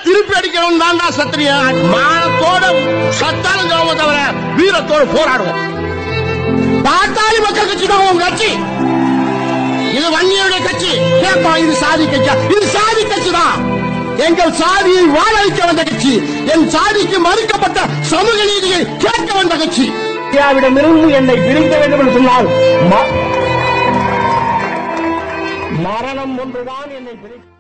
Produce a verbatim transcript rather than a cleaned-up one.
திருப்பி அடிக்கிறவன் தான் தான் சத்திரியன். மானத்தோட சத்தாலும் ஜாம தவிர வீரத்தோடு போராடுவோம். பாட்டாளி மக்கள் கட்சி தான் உங்க கட்சி. இது வன்னியுடைய கட்சி. கேட்போம், இது சாதி கட்சி. இது சாதி கட்சி தான். எங்கள் சாதியை வாழ வைக்க வந்த கட்சி. என் சாதிக்கு மறுக்கப்பட்ட சமூக நீதியை கேட்க வந்த கட்சி. இந்தியாவிடமிருந்து என்னை பிரிக்க வேண்டும் என்று சொன்னால் மரணம் ஒன்றுதான் என்னை பிரிக்க